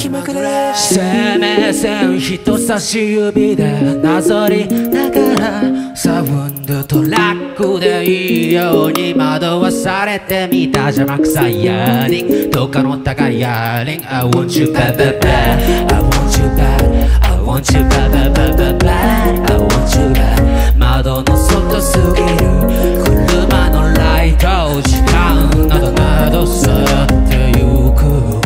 気まぐれ生命線人差し指でなぞりながらサウンドトラックでいいように惑わされてみた邪魔くさいイヤリンどっかの高いイヤリン I want you bad bad bad I want you bad I want you bad bad bad bad bad I want you bad 窓の外すぎる車のライト時間などなど去ってゆく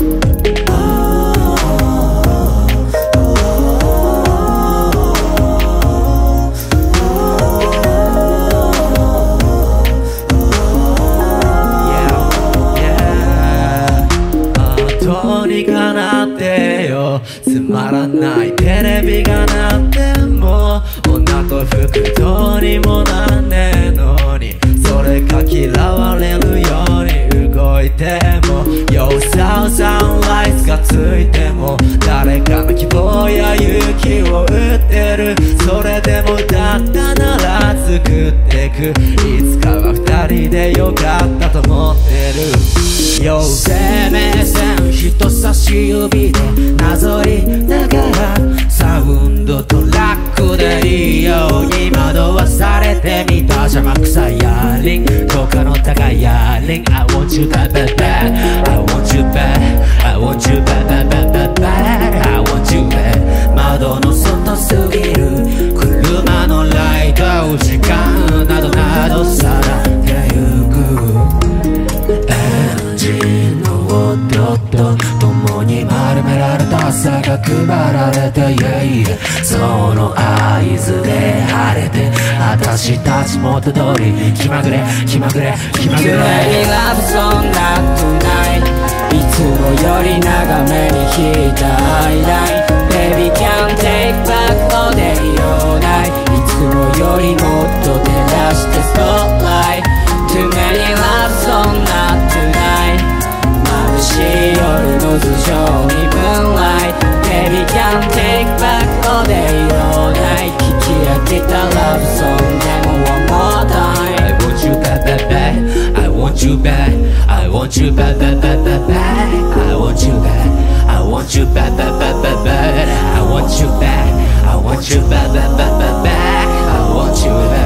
どうにかなってよつまらないテレビが鳴っても女と服どうにもなんねえのにそれが嫌われるように動いてもよさサンライズがついても誰かの希望や勇気を売ってるそれでもだったなら作ってくいつかは二人でよかったと思ってる生命線人差し指でなぞりながらサウンドトラックでいいように惑わされてみた邪魔くさいイヤリンどっかの高いイヤリン I want you bad bad bad I want you bad I want you bad bad bad bad bad I want you bad 窓の外すぎる車のライト時間などなどさらってゆくエンジンの音と共に丸められた朝が配られて yeah その合図で晴れて私たち元通り気まぐれ気まぐれ気まぐれ Love song not tonight いつもより長めに弾いたアイライン Baby can't take back all day all night いつもよりもっと照らして Spotlight Too many love song not tonight 眩しい夜の頭上に Moonlight Baby can't take back all day all night 聞き飽きた love song でも one more time I want you bad bad bad I want you bad I want you bad bad bad bad bad I want you bad I want you bad bad bad bad bad I want you bad I want you bad bad bad bad bad I want you bad